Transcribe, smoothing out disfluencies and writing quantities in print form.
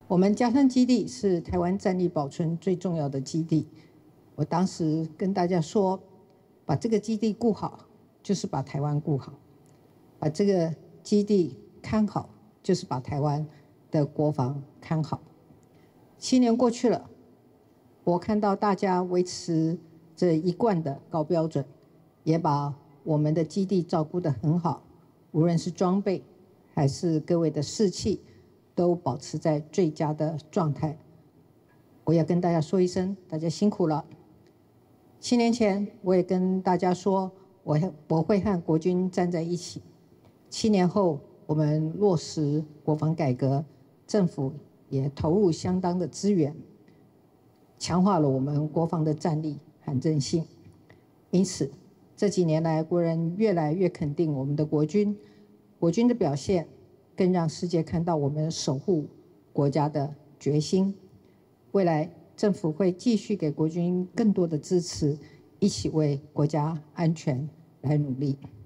我们嘉山基地是台湾战力保存最重要的基地。我当时跟大家说，把这个基地顾好，就是把台湾顾好；把这个基地看好，就是把台湾的国防看好。7年过去了，我看到大家维持这一贯的高标准，也把我们的基地照顾得很好，无论是装备还是各位的士气，都保持在最佳的状态。我要跟大家说一声，大家辛苦了。7年前，我也跟大家说，我会和国军站在一起。7年后，我们落实国防改革，政府也投入相当的资源，强化了我们国防的战力和韧性。因此，这几年来，国人越来越肯定我们的国军，国军的表现更让世界看到我们守护国家的决心。未来政府会继续给国军更多的支持，一起为国家安全来努力。